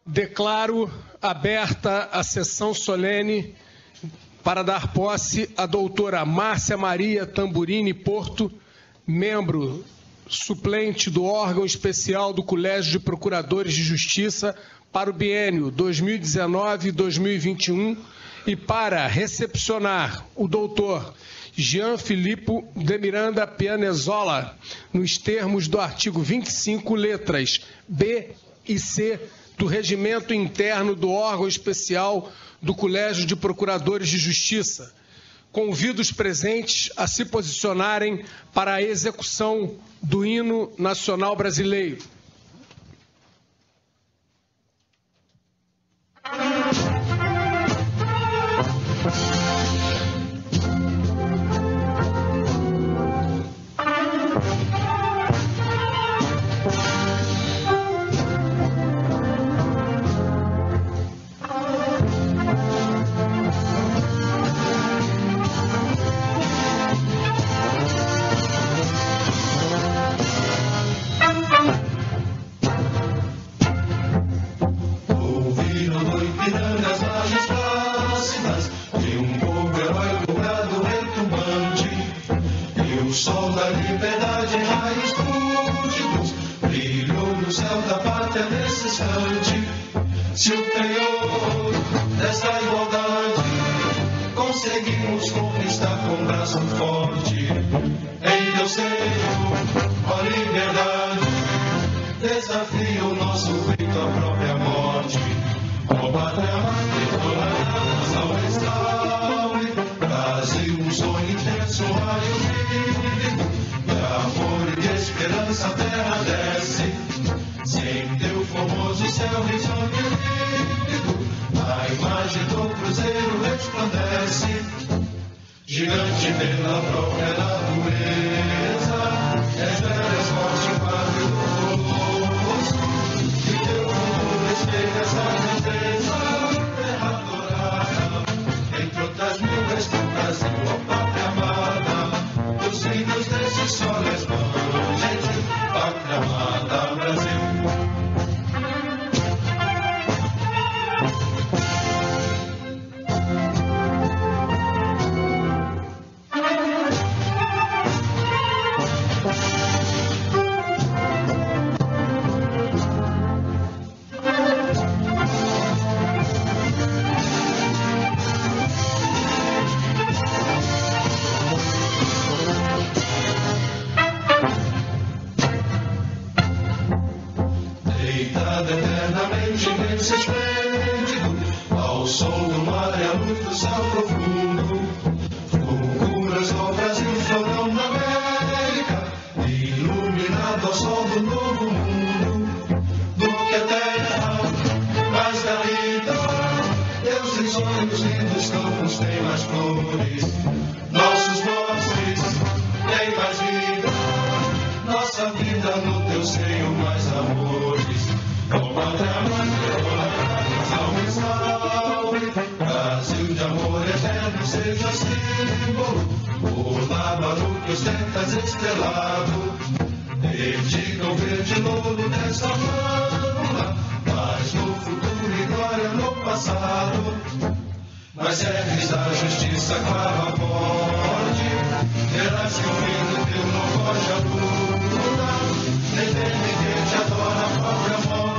Declaro aberta a sessão solene para dar posse à doutora Márcia Maria Tamburini Porto, membro suplente do órgão especial do Colégio de Procuradores de Justiça para o biênio 2019-2021 e para recepcionar o doutor Jean Filippo de Miranda Pianezola, nos termos do artigo 25, letras B e C do Regimento Interno do órgão especial do Colégio de Procuradores de Justiça. Convido os presentes a se posicionarem para a execução do hino nacional brasileiro. Se o penhor desta igualdade conseguimos conquistar com braço forte, em teu seio, ó liberdade, desafia o nosso peito à própria morte. Ó pátria amada, salve, salve, Brasil, um sonho intenso, um raio vivo, de amor e de esperança a terra desce, sem teu formoso céu risonho límpido, a imagem do cruzeiro resplandece, gigante pela própria natureza, és forte, quadro doloroso, e teu futuro espelha essa grandeza, terra dourada, entre outras mil és teu Brasil, ó pátria amada, os filhos desse sol resplandente, pátria amada, Brasil. Eternamente imenso e esplêndido, ao som do mar e à luz do céu profundo, fulguras ao Brasil, florão na América, iluminado ao sol do novo mundo, do que a terra mais garrida, teus risonhos lindos campos têm mais flores, nossos bosques têm mais vida, nossa vida no teu seio mais amores. Ó pátria amada, salve, salve, Brasil de amor eterno seja símbolo, o lábaro que ostentas estrelado, dedica o verde louro dessa fórmula, mas no futuro e glória no passado, mas erres da justiça claro a morte, terás que ouvindo teu não foge a luta, nem tem ninguém te adora a própria morte.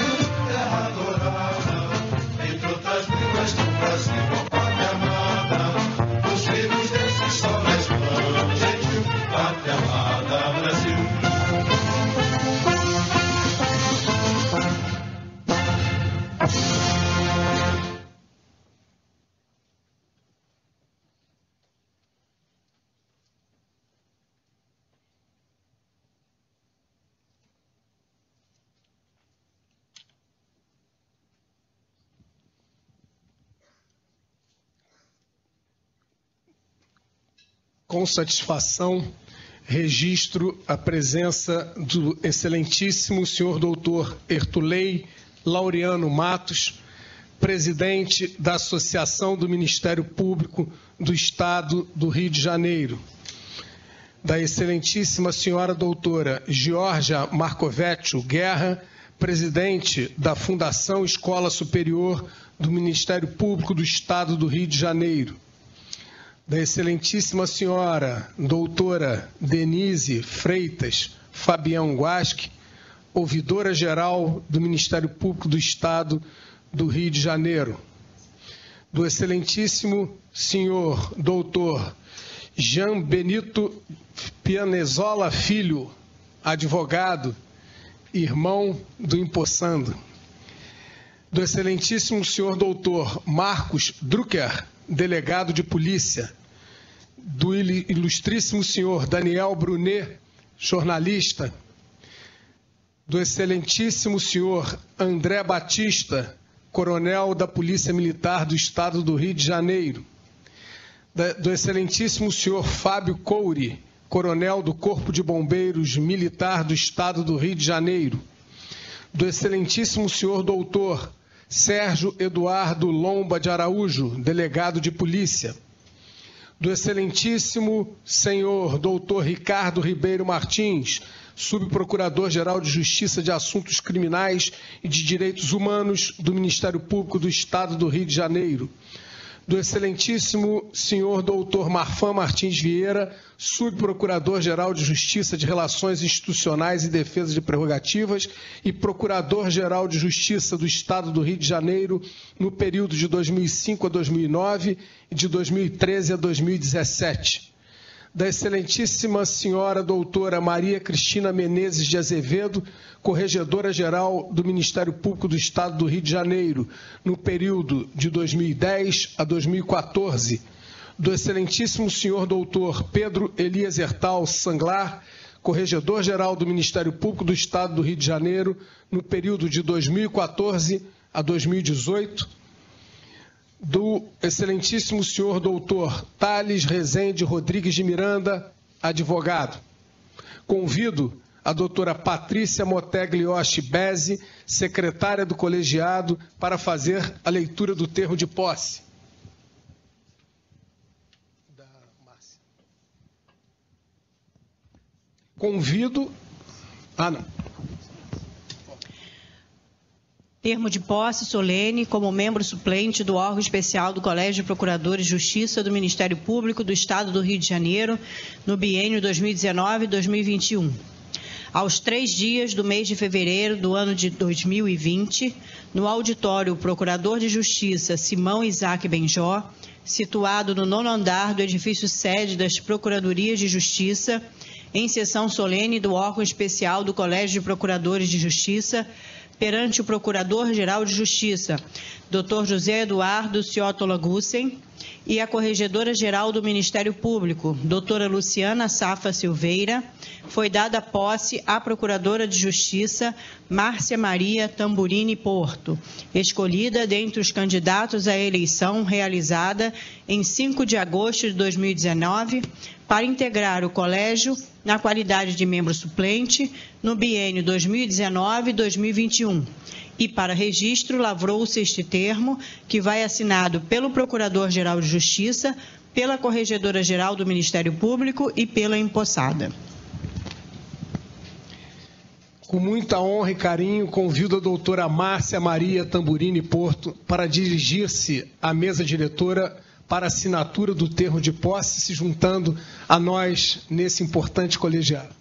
Do Brasil, ó pátria amada, os filhos desse sol resplandente, pátria amada, Brasil. Com satisfação, registro a presença do excelentíssimo senhor doutor Ertulei Laureano Matos, presidente da Associação do Ministério Público do Estado do Rio de Janeiro, da excelentíssima senhora doutora Georgia Marcovecchio Guerra, presidente da Fundação Escola Superior do Ministério Público do Estado do Rio de Janeiro, da excelentíssima senhora doutora Denise Freitas Fabião Guasque, ouvidora-geral do Ministério Público do Estado do Rio de Janeiro, do excelentíssimo senhor doutor Jean Benito Pianezola Filho, advogado, irmão do empossando, do excelentíssimo senhor doutor Marcos Drucker, delegado de polícia, do ilustríssimo senhor Daniel Brunet, jornalista, do excelentíssimo senhor André Batista, coronel da Polícia Militar do Estado do Rio de Janeiro, do excelentíssimo senhor Fábio Couri, coronel do Corpo de Bombeiros Militar do Estado do Rio de Janeiro, do excelentíssimo senhor doutor Sérgio Eduardo Lomba de Araújo, delegado de polícia, do excelentíssimo senhor doutor Ricardo Ribeiro Martins, subprocurador-geral de Justiça de Assuntos Criminais e de Direitos Humanos do Ministério Público do Estado do Rio de Janeiro, do excelentíssimo senhor doutor Marfan Martins Vieira, subprocurador-geral de Justiça de Relações Institucionais e Defesa de Prerrogativas e procurador-geral de Justiça do Estado do Rio de Janeiro no período de 2005 a 2009 e de 2013 a 2017. Da excelentíssima senhora doutora Maria Cristina Menezes de Azevedo, corregedora-geral do Ministério Público do Estado do Rio de Janeiro, no período de 2010 a 2014, do excelentíssimo senhor doutor Pedro Elias Hertal Sanglar, corregedor-geral do Ministério Público do Estado do Rio de Janeiro, no período de 2014 a 2018, do excelentíssimo senhor doutor Thales Rezende Rodrigues de Miranda, advogado. Convido a doutora Patrícia Motegliotti Bezzi, secretária do colegiado, para fazer a leitura do termo de posse. Convido... não. Termo de posse solene como membro suplente do órgão especial do Colégio de Procuradores de Justiça do Ministério Público do Estado do Rio de Janeiro, no biênio 2019-2021. Aos 3 dias do mês de fevereiro do ano de 2020, no auditório Procurador de Justiça Simão Isaac Benjó, situado no 9º andar do edifício sede das Procuradorias de Justiça, em sessão solene do órgão especial do Colégio de Procuradores de Justiça, perante o Procurador-Geral de Justiça, Dr. José Eduardo Ciotola Gussen, e a Corregedora-Geral do Ministério Público, doutora Luciana Safa Silveira, foi dada posse à Procuradora de Justiça, Márcia Maria Tamburini Porto, escolhida dentre os candidatos à eleição realizada em 5 de agosto de 2019, para integrar o Colégio na qualidade de membro suplente no biênio 2019-2021. E, para registro, lavrou-se este termo, que vai assinado pelo Procurador-Geral de Justiça, pela Corregedora-Geral do Ministério Público e pela empossada. Com muita honra e carinho, convido a doutora Márcia Maria Tamburini Porto para dirigir-se à mesa diretora para assinatura do termo de posse, se juntando a nós nesse importante colegiado.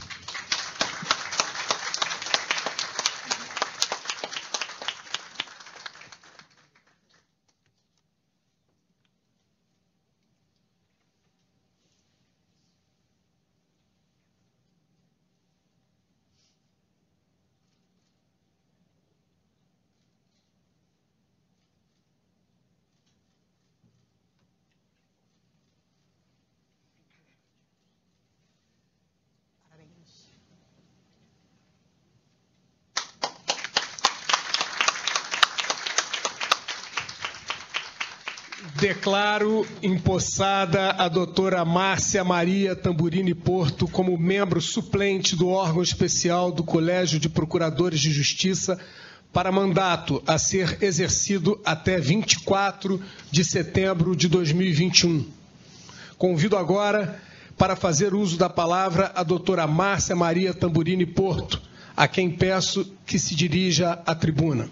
Declaro empossada a doutora Márcia Maria Tamburini Porto como membro suplente do órgão especial do Colégio de Procuradores de Justiça para mandato a ser exercido até 24 de setembro de 2021. Convido agora para fazer uso da palavra a doutora Márcia Maria Tamburini Porto, a quem peço que se dirija à tribuna.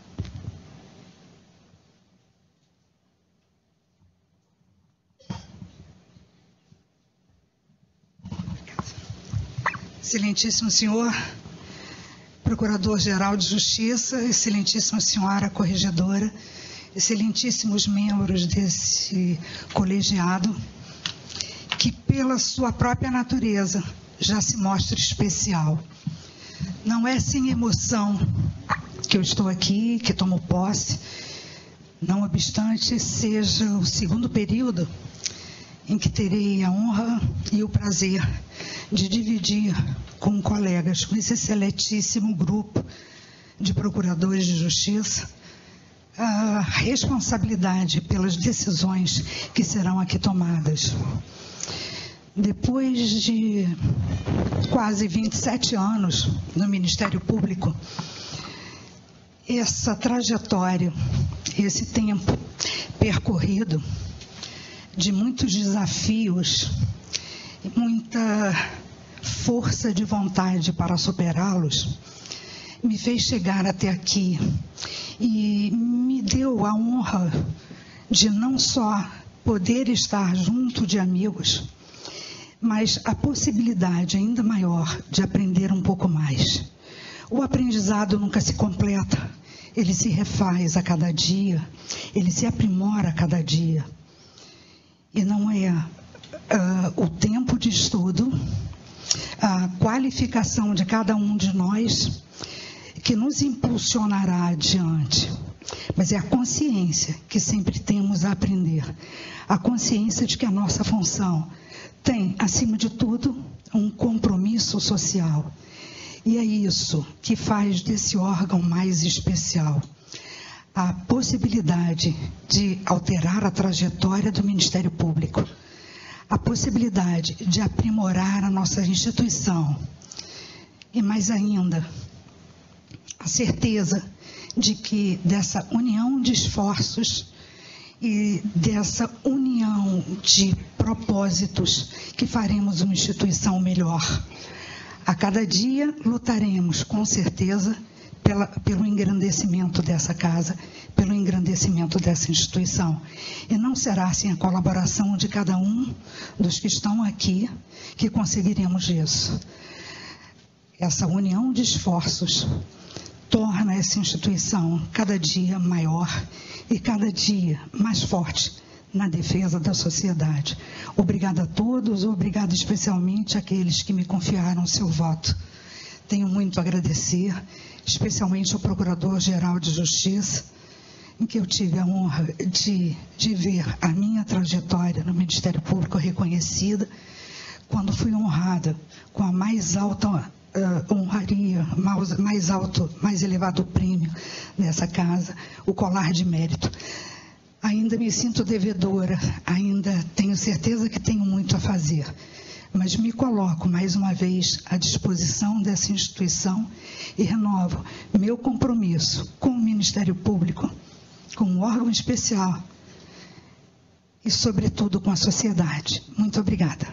Excelentíssimo senhor Procurador-Geral de Justiça, excelentíssima senhora Corregedora, excelentíssimos membros desse colegiado, que pela sua própria natureza já se mostra especial. Não é sem emoção que eu estou aqui, que tomo posse, não obstante seja o segundo período em que terei a honra e o prazer de dividir com colegas, com esse seletíssimo grupo de procuradores de justiça, a responsabilidade pelas decisões que serão aqui tomadas. Depois de quase 27 anos no Ministério Público, essa trajetória, esse tempo percorrido de muitos desafios, muita força de vontade para superá-los, me fez chegar até aqui e me deu a honra de não só poder estar junto de amigos, mas a possibilidade ainda maior de aprender um pouco mais. O aprendizado nunca se completa, ele se refaz a cada dia, ele se aprimora a cada dia. E não é o tempo de estudo, a qualificação de cada um de nós que nos impulsionará adiante, mas é a consciência que sempre temos a aprender, a consciência de que a nossa função tem, acima de tudo, um compromisso social. E é isso que faz desse órgão mais especial. A possibilidade de alterar a trajetória do Ministério Público, a possibilidade de aprimorar a nossa instituição e, mais ainda, a certeza de que dessa união de esforços e dessa união de propósitos que faremos uma instituição melhor. A cada dia lutaremos, com certeza, pelo engrandecimento dessa casa, pelo engrandecimento dessa instituição. E não será sem a colaboração de cada um dos que estão aqui que conseguiremos isso. Essa união de esforços torna essa instituição cada dia maior e cada dia mais forte na defesa da sociedade. Obrigada a todos, obrigado especialmente àqueles que me confiaram seu voto. Tenho muito a agradecer, especialmente ao Procurador-Geral de Justiça, em que eu tive a honra de ver a minha trajetória no Ministério Público reconhecida, quando fui honrada com a mais alta honraria, mais elevado prêmio dessa casa, o colar de mérito. Ainda me sinto devedora, ainda tenho certeza que tenho muito a fazer, mas me coloco mais uma vez à disposição dessa instituição e renovo meu compromisso com o Ministério Público, com o órgão especial e, sobretudo, com a sociedade. Muito obrigada.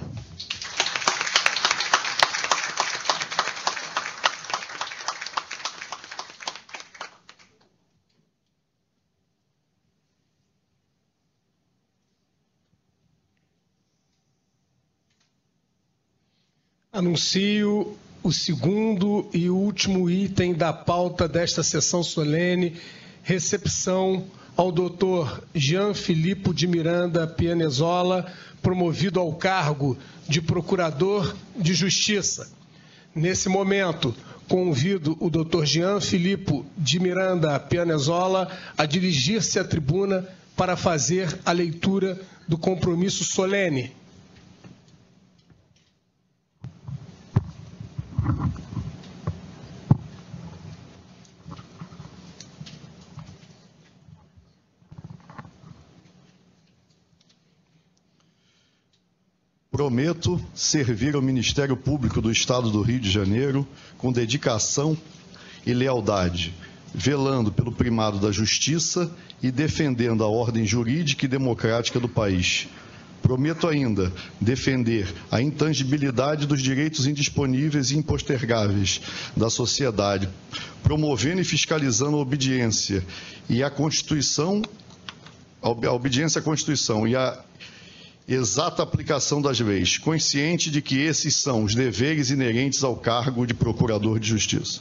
Anuncio o segundo e último item da pauta desta sessão solene, recepção ao doutor Jean Filipo de Miranda Pianezola, promovido ao cargo de Procurador de Justiça. Nesse momento, convido o doutor Jean Filipo de Miranda Pianezola a dirigir-se à tribuna para fazer a leitura do compromisso solene. Prometo servir ao Ministério Público do Estado do Rio de Janeiro com dedicação e lealdade, velando pelo primado da justiça e defendendo a ordem jurídica e democrática do país. Prometo ainda defender a intangibilidade dos direitos indisponíveis e impostergáveis da sociedade, promovendo e fiscalizando a obediência e a Constituição, a obediência à Constituição e a exata aplicação das leis, consciente de que esses são os deveres inerentes ao cargo de Procurador de Justiça.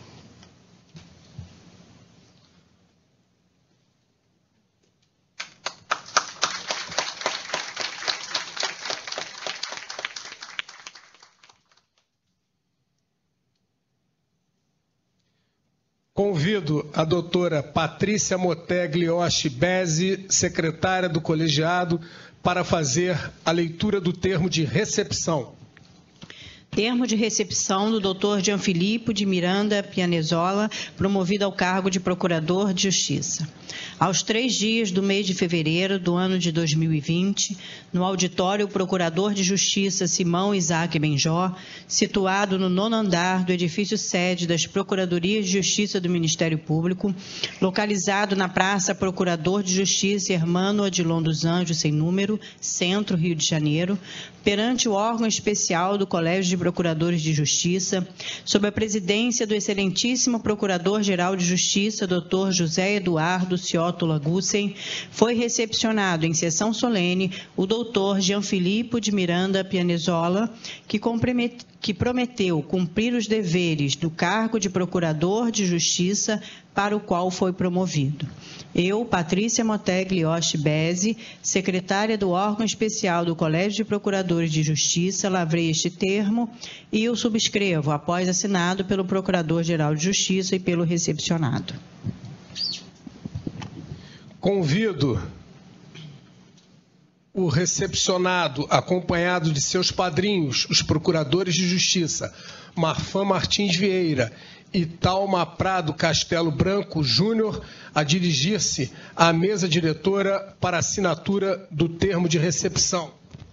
Convido a doutora Patrícia Motegli-Osh Bezzi, secretária do colegiado, para fazer a leitura do termo de recepção. Termo de recepção do Dr. Gianfilippo de Miranda Pianezola, promovido ao cargo de Procurador de Justiça. Aos 3 dias do mês de fevereiro do ano de 2020, no auditório Procurador de Justiça Simão Isaac Benjó, situado no 9º andar do edifício sede das Procuradorias de Justiça do Ministério Público, localizado na Praça Procurador de Justiça Hermano Odilon dos Anjos, sem número, Centro, Rio de Janeiro, perante o órgão especial do Colégio de Procuradores de Justiça, sob a presidência do excelentíssimo Procurador-Geral de Justiça, Dr. José Eduardo Ciotola Gussen, foi recepcionado em sessão solene o Dr. Gianfilippo de Miranda Pianezola, que prometeu cumprir os deveres do cargo de Procurador de Justiça para o qual foi promovido. Eu, Patrícia Motegli-Osh Bezzi, secretária do órgão especial do Colégio de Procuradores de Justiça, lavrei este termo e o subscrevo após assinado pelo Procurador-Geral de Justiça e pelo recepcionado. Convido o recepcionado, acompanhado de seus padrinhos, os procuradores de justiça, Marfan Martins Vieira e Talma Prado Castelo Branco Júnior, a dirigir-se à mesa diretora para assinatura do termo de recepção.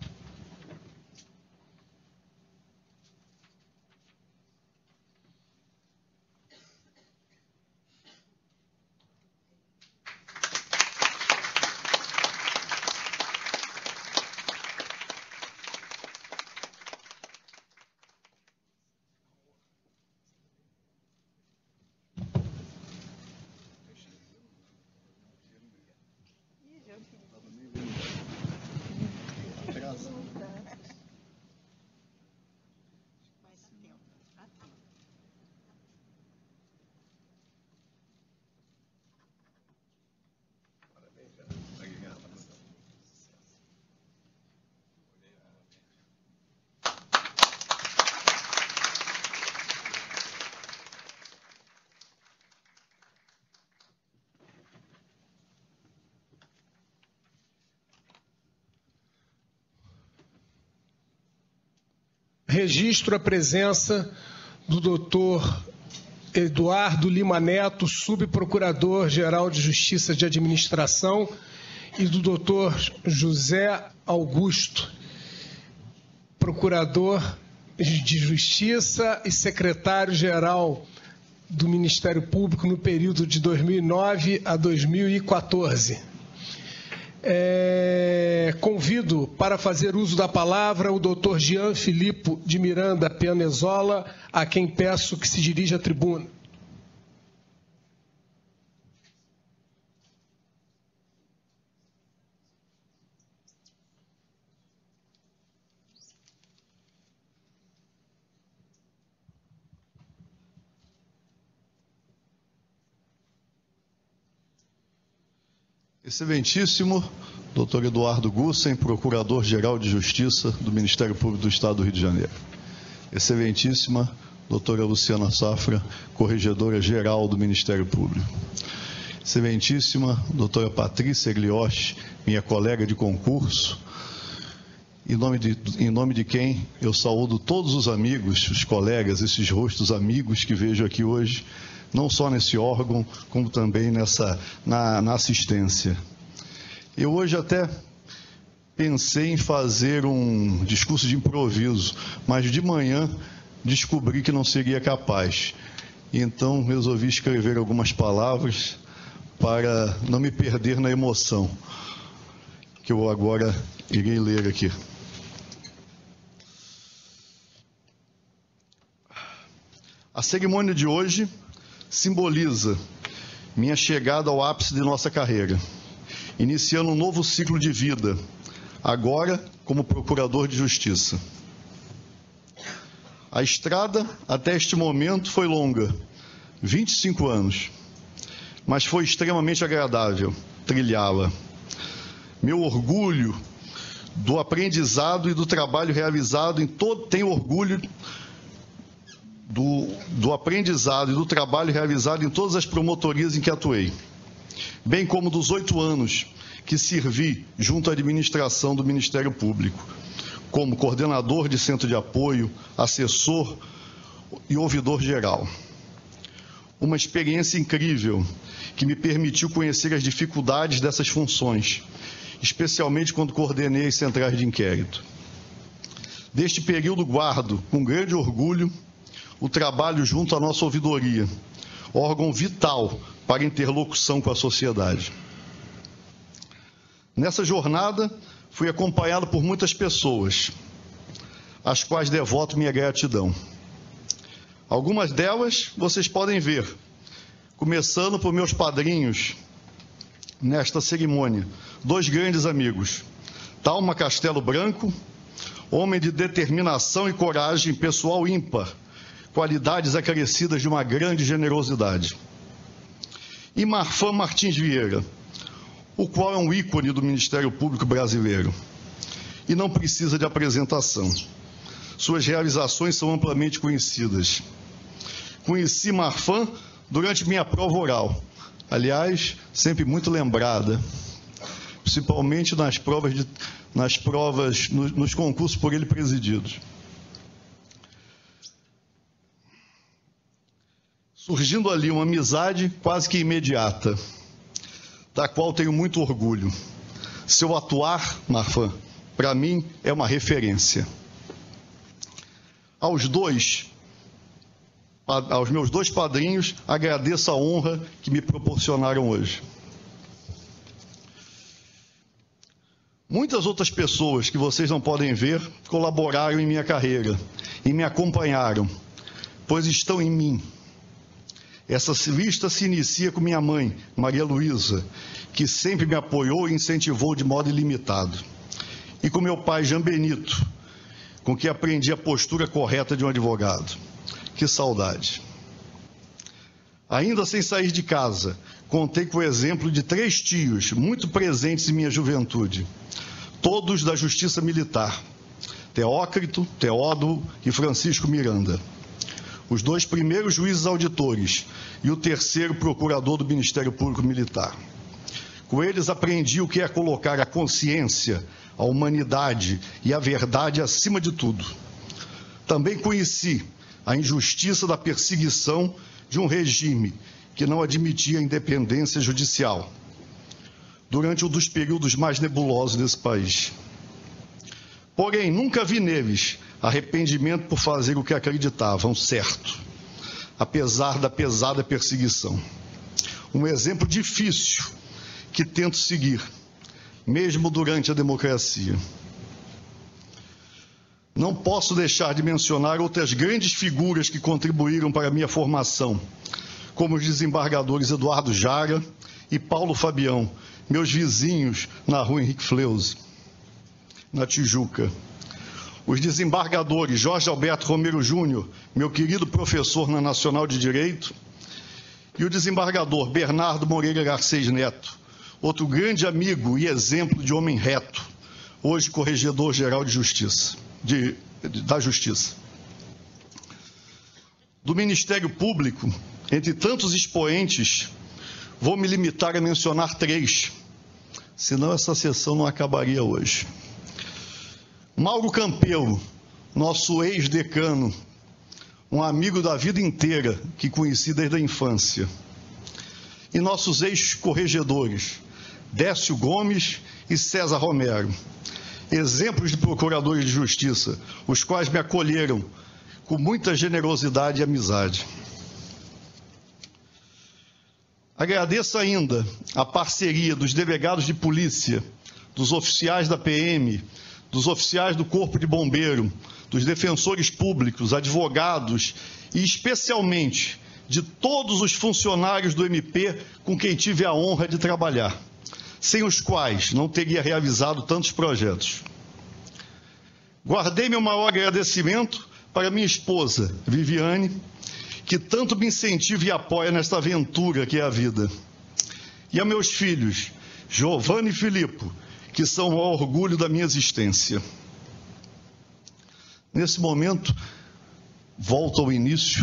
Registro a presença do doutor Eduardo Lima Neto, subprocurador-geral de Justiça de Administração, e do doutor José Augusto, procurador de Justiça e secretário-geral do Ministério Público no período de 2009 a 2014. Convido para fazer uso da palavra o doutor Gianfilippo de Miranda Pianezola, a quem peço que se dirija à tribuna. Excelentíssimo Dr. Eduardo Gussen, Procurador-Geral de Justiça do Ministério Público do Estado do Rio de Janeiro. Excelentíssima doutora Luciana Safra, Corregedora-Geral do Ministério Público. Excelentíssima doutora Patrícia Egliosh, minha colega de concurso, em nome de quem eu saúdo todos os amigos, os colegas, esses rostos amigos que vejo aqui hoje, não só nesse órgão, como também na assistência. Eu hoje até pensei em fazer um discurso de improviso, mas de manhã descobri que não seria capaz. Então resolvi escrever algumas palavras para não me perder na emoção que eu agora Irei ler aqui. A cerimônia de hoje simboliza minha chegada ao ápice de nossa carreira, iniciando um novo ciclo de vida, agora como procurador de justiça. A estrada até este momento foi longa, 25 anos, mas foi extremamente agradável trilhá-la. Meu orgulho do aprendizado e do trabalho realizado em todo, tenho orgulho do aprendizado e do trabalho realizado em todas as promotorias em que atuei, bem como dos 8 anos que servi junto à administração do Ministério Público, como coordenador de centro de apoio, assessor e ouvidor geral. Uma experiência incrível que me permitiu conhecer as dificuldades dessas funções, especialmente quando coordenei as centrais de inquérito. Deste período guardo, com grande orgulho, o trabalho junto à nossa ouvidoria, órgão vital para a interlocução com a sociedade. Nessa jornada, fui acompanhado por muitas pessoas, às quais devoto minha gratidão. Algumas delas vocês podem ver, começando por meus padrinhos nesta cerimônia, 2 grandes amigos, Talma Castelo Branco, homem de determinação e coragem, pessoal ímpar, qualidades acrescidas de uma grande generosidade. E Marfan Martins Vieira, o qual é um ícone do Ministério Público brasileiro e não precisa de apresentação. Suas realizações são amplamente conhecidas. Conheci Marfan durante minha prova oral, aliás, sempre muito lembrada, principalmente nos concursos por ele presididos. Surgindo ali uma amizade quase que imediata, da qual tenho muito orgulho. Seu atuar, Marfan, para mim é uma referência. Aos meus 2 padrinhos, agradeço a honra que me proporcionaram hoje. Muitas outras pessoas que vocês não podem ver colaboraram em minha carreira e me acompanharam, pois estão em mim. Essa lista se inicia com minha mãe, Maria Luísa, que sempre me apoiou e incentivou de modo ilimitado. E com meu pai, Jean Benito, com quem aprendi a postura correta de um advogado. Que saudade. Ainda sem sair de casa, contei com o exemplo de 3 tios, muito presentes em minha juventude, todos da Justiça Militar, Teócrito, Teódomo e Francisco Miranda. Os 2 primeiros juízes auditores e o 3º procurador do Ministério Público Militar. Com eles aprendi o que é colocar a consciência, a humanidade e a verdade acima de tudo. Também conheci a injustiça da perseguição de um regime que não admitia a independência judicial, durante um dos períodos mais nebulosos desse país. Porém, nunca vi neles arrependimento por fazer o que acreditavam certo, apesar da pesada perseguição. Um exemplo difícil que tento seguir, mesmo durante a democracia. Não posso deixar de mencionar outras grandes figuras que contribuíram para a minha formação, como os desembargadores Eduardo Jara e Paulo Fabião, meus vizinhos na rua Henrique Fleuze, na Tijuca. Os desembargadores Jorge Alberto Romero Júnior, meu querido professor na Nacional de Direito, e o desembargador Bernardo Moreira Garcês Neto, outro grande amigo e exemplo de homem reto, hoje corregedor-geral de Justiça, da Justiça. Do Ministério Público, entre tantos expoentes, vou me limitar a mencionar 3, senão essa sessão não acabaria hoje. Mauro Campelo, nosso ex-decano, um amigo da vida inteira que conheci desde a infância. E nossos ex-corregedores, Décio Gomes e César Romero, exemplos de procuradores de justiça, os quais me acolheram com muita generosidade e amizade. Agradeço ainda a parceria dos delegados de polícia dos oficiais da PM, dos oficiais do Corpo de Bombeiro, dos defensores públicos, advogados e, especialmente, de todos os funcionários do MP com quem tive a honra de trabalhar, sem os quais não teria realizado tantos projetos. Guardei meu maior agradecimento para minha esposa, Viviane, que tanto me incentiva e apoia nesta aventura que é a vida. E a meus filhos, Giovanni e Filipe, que são o maior orgulho da minha existência. Nesse momento, volto ao início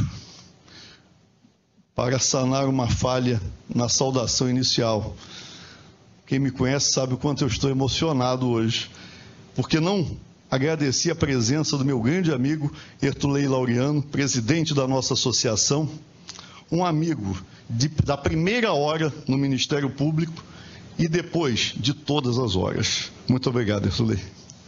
para sanar uma falha na saudação inicial. Quem me conhece sabe o quanto eu estou emocionado hoje, porque não agradeci a presença do meu grande amigo Ertulei Laureano, presidente da nossa associação, um amigo da primeira hora no Ministério Público e depois de todas as horas. Muito obrigado, Ertulei.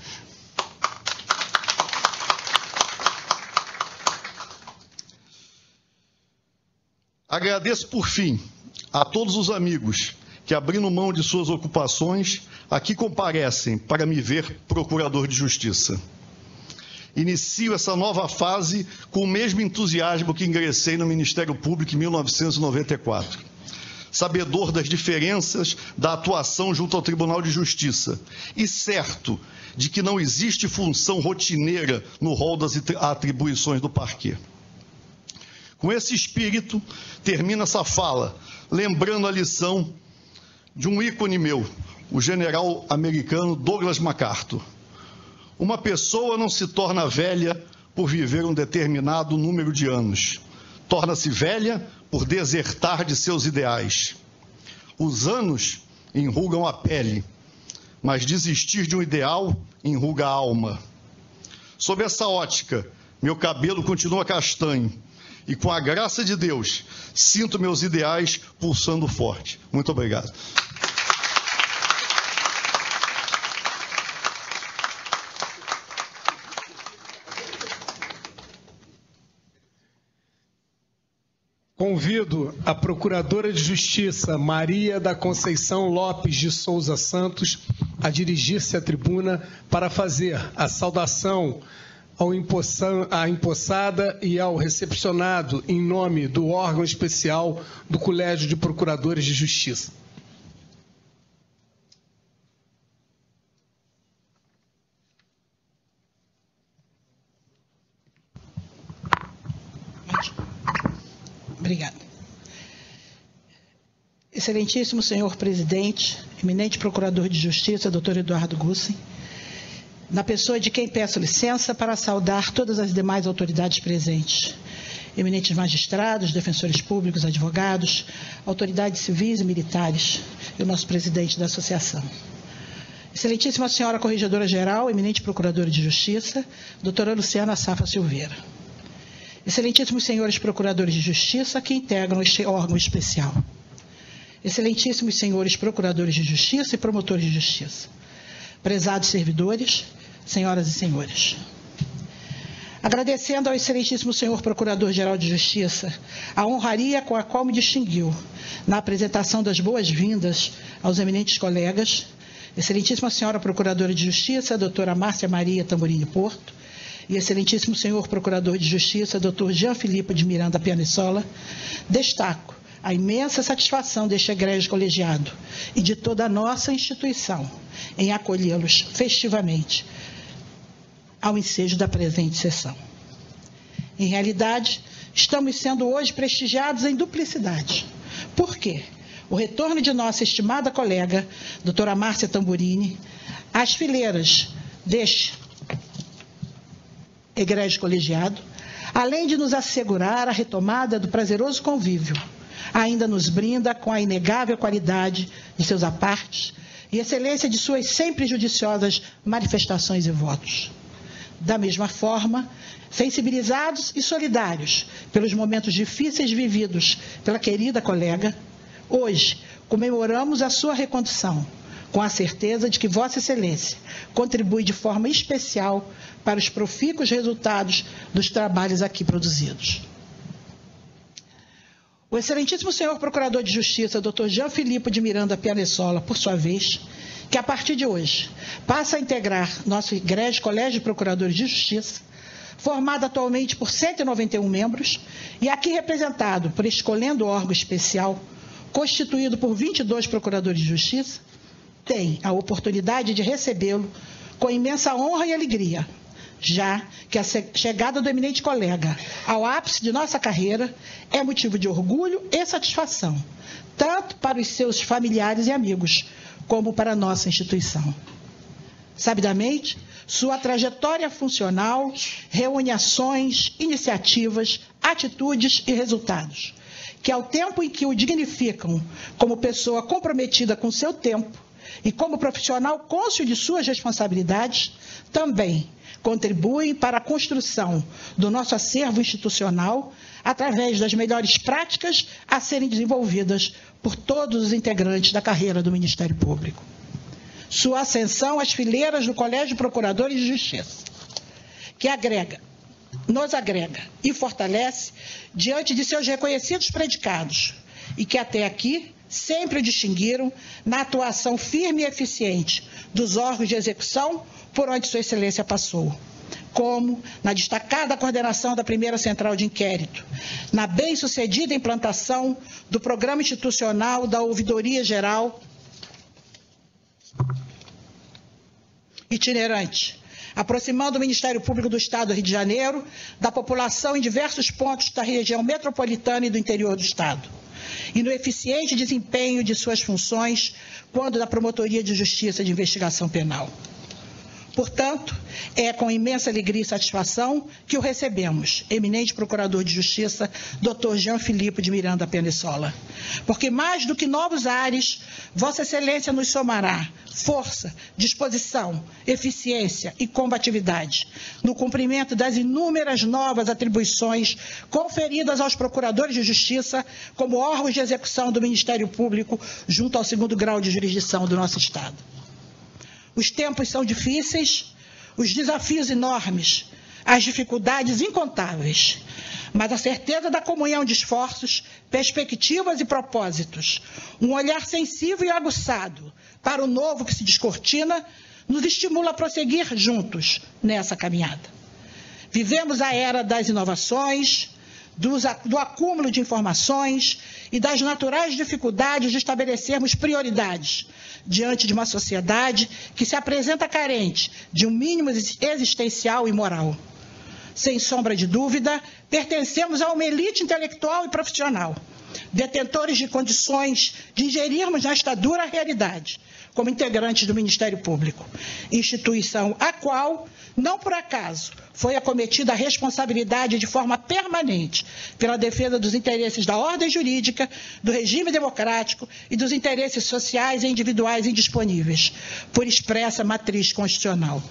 Agradeço, por fim, a todos os amigos que, abrindo mão de suas ocupações, aqui comparecem para me ver procurador de justiça. Inicio essa nova fase com o mesmo entusiasmo que ingressei no Ministério Público em 1994. Sabedor das diferenças da atuação junto ao Tribunal de Justiça e certo de que não existe função rotineira no rol das atribuições do parquê. Com esse espírito, termino essa fala, lembrando a lição de um ícone meu, o general americano Douglas MacArthur. Uma pessoa não se torna velha por viver um determinado número de anos. Torna-se velha por desertar de seus ideais. Os anos enrugam a pele, mas desistir de um ideal enruga a alma. Sob essa ótica, meu cabelo continua castanho e, com a graça de Deus, sinto meus ideais pulsando forte. Muito obrigado. Convido a Procuradora de Justiça, Maria da Conceição Lopes de Souza Santos, a dirigir-se à tribuna para fazer a saudação à empossada e ao recepcionado em nome do órgão especial do Colégio de Procuradores de Justiça. Obrigada. Excelentíssimo senhor presidente, eminente procurador de justiça, doutor Eduardo Gussen, na pessoa de quem peço licença para saudar todas as demais autoridades presentes, eminentes magistrados, defensores públicos, advogados, autoridades civis e militares, e o nosso presidente da associação. Excelentíssima senhora corregedora-geral, eminente procuradora de justiça, doutora Luciana Safa Silveira. Excelentíssimos senhores procuradores de justiça que integram este órgão especial. Excelentíssimos senhores procuradores de justiça e promotores de justiça. Prezados servidores, senhoras e senhores. Agradecendo ao excelentíssimo senhor procurador-geral de justiça a honraria com a qual me distinguiu na apresentação das boas-vindas aos eminentes colegas, excelentíssima senhora procuradora de justiça, doutora Márcia Maria Tamburini Porto, e excelentíssimo senhor procurador de justiça, doutor Jean Filipe de Miranda Pianessola, destaco a imensa satisfação deste egrégio colegiado e de toda a nossa instituição em acolhê-los festivamente ao ensejo da presente sessão. Em realidade, estamos sendo hoje prestigiados em duplicidade. Por quê? O retorno de nossa estimada colega, doutora Márcia Tamburini, às fileiras deste egrégio colegiado, além de nos assegurar a retomada do prazeroso convívio, ainda nos brinda com a inegável qualidade de seus apartes e excelência de suas sempre judiciosas manifestações e votos. Da mesma forma, sensibilizados e solidários pelos momentos difíceis vividos pela querida colega, hoje comemoramos a sua recondução, com a certeza de que Vossa Excelência contribui de forma especial para os profícuos resultados dos trabalhos aqui produzidos. O excelentíssimo senhor Procurador de Justiça, Dr. Jean Filipe de Miranda Pianessola, por sua vez, que, a partir de hoje, passa a integrar nosso egrégio Colégio de Procuradores de Justiça, formado atualmente por 191 membros, e aqui representado por escolhendo órgão especial, constituído por 22 procuradores de justiça, tem a oportunidade de recebê-lo com imensa honra e alegria, já que a chegada do eminente colega ao ápice de nossa carreira é motivo de orgulho e satisfação, tanto para os seus familiares e amigos, como para a nossa instituição. Sabidamente, sua trajetória funcional reúne ações, iniciativas, atitudes e resultados, que ao tempo em que o dignificam como pessoa comprometida com seu tempo e como profissional cônscio de suas responsabilidades, também contribuem para a construção do nosso acervo institucional através das melhores práticas a serem desenvolvidas por todos os integrantes da carreira do Ministério Público. Sua ascensão às fileiras do Colégio de Procuradores de Justiça, que nos agrega e fortalece diante de seus reconhecidos predicados e que até aqui sempre o distinguiram na atuação firme e eficiente dos órgãos de execução por onde Sua Excelência passou, como na destacada coordenação da primeira central de inquérito, na bem-sucedida implantação do Programa Institucional da Ouvidoria Geral itinerante, aproximando o Ministério Público do Estado do Rio de Janeiro da população em diversos pontos da região metropolitana e do interior do Estado, e no eficiente desempenho de suas funções quando da Promotoria de Justiça de Investigação Penal. Portanto, é com imensa alegria e satisfação que o recebemos, eminente Procurador de Justiça, Dr. Jean Filipe de Miranda Pianessola, porque mais do que novos ares, Vossa Excelência nos somará força, disposição, eficiência e combatividade no cumprimento das inúmeras novas atribuições conferidas aos procuradores de justiça como órgãos de execução do Ministério Público junto ao 2º grau de jurisdição do nosso Estado. Os tempos são difíceis, os desafios enormes, as dificuldades incontáveis, mas a certeza da comunhão de esforços, perspectivas e propósitos, um olhar sensível e aguçado para o novo que se descortina, nos estimula a prosseguir juntos nessa caminhada. Vivemos a era das inovações, do acúmulo de informações e das naturais dificuldades de estabelecermos prioridades diante de uma sociedade que se apresenta carente de um mínimo existencial e moral. Sem sombra de dúvida, pertencemos a uma elite intelectual e profissional, detentores de condições de ingerirmos nesta dura realidade, como integrantes do Ministério Público, instituição a qual, não por acaso, foi acometida a responsabilidade de forma permanente pela defesa dos interesses da ordem jurídica, do regime democrático e dos interesses sociais e individuais indisponíveis, por expressa matriz constitucional.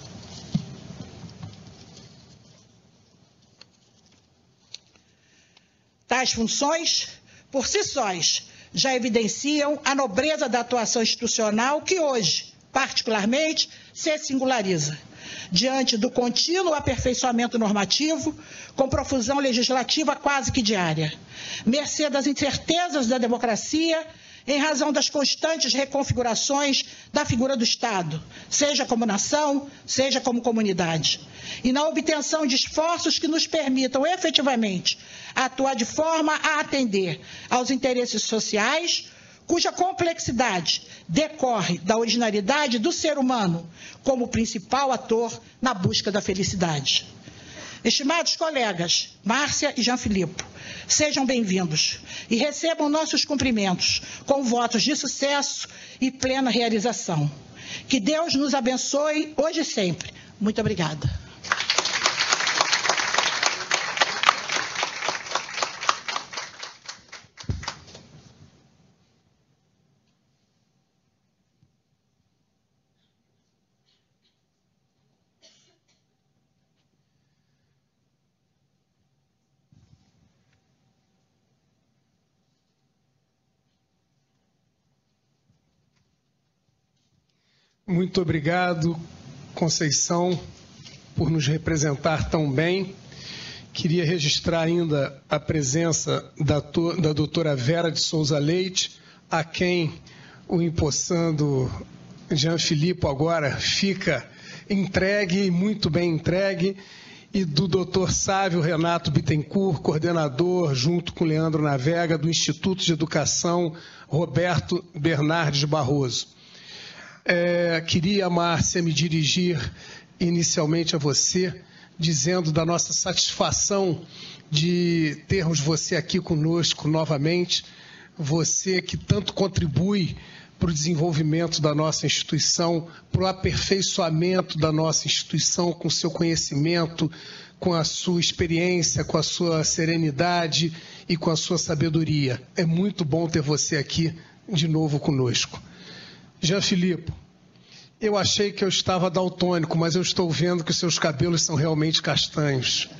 Tais funções, por si sós, já evidenciam a nobreza da atuação institucional que hoje, particularmente, se singulariza diante do contínuo aperfeiçoamento normativo, com profusão legislativa quase que diária, mercê das incertezas da democracia, em razão das constantes reconfigurações da figura do Estado, seja como nação, seja como comunidade, e na obtenção de esforços que nos permitam efetivamente atuar de forma a atender aos interesses sociais, cuja complexidade decorre da originalidade do ser humano como principal ator na busca da felicidade. Estimados colegas, Márcia e Jean Filipe, sejam bem-vindos e recebam nossos cumprimentos com votos de sucesso e plena realização. Que Deus nos abençoe hoje e sempre. Muito obrigada. Muito obrigado, Conceição, por nos representar tão bem. Queria registrar ainda a presença da doutora Vera de Souza Leite, a quem o empossando Jean Filipo agora fica entregue, muito bem entregue, e do Dr. Sávio Renato Bittencourt, coordenador, junto com Leandro Navega, do Instituto de Educação Roberto Bernardes Barroso. Queria, Márcia, me dirigir inicialmente a você, dizendo da nossa satisfação de termos você aqui conosco novamente, você que tanto contribui para o desenvolvimento da nossa instituição, para o aperfeiçoamento da nossa instituição com seu conhecimento, com a sua experiência, com a sua serenidade e com a sua sabedoria. É muito bom ter você aqui de novo conosco. Jean Filipo, eu achei que eu estava daltônico, mas eu estou vendo que os seus cabelos são realmente castanhos.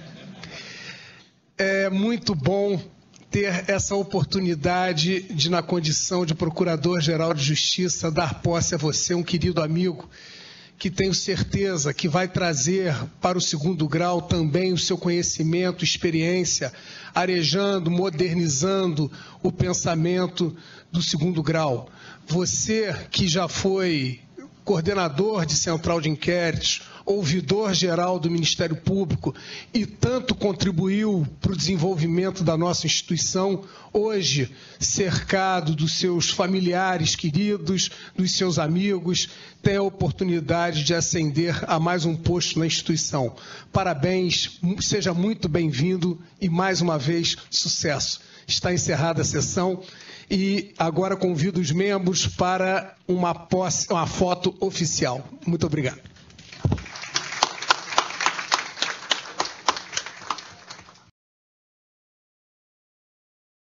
É muito bom ter essa oportunidade de, na condição de Procurador-Geral de Justiça, dar posse a você, um querido amigo, que tenho certeza que vai trazer para o segundo grau também o seu conhecimento, experiência, arejando, modernizando o pensamento do segundo grau. Você que já foi coordenador de central de inquéritos, ouvidor-geral do Ministério Público e tanto contribuiu para o desenvolvimento da nossa instituição, hoje cercado dos seus familiares queridos, dos seus amigos, tem a oportunidade de ascender a mais um posto na instituição. Parabéns, seja muito bem-vindo e mais uma vez sucesso. Está encerrada a sessão. E agora convido os membros para uma foto oficial. Muito obrigado.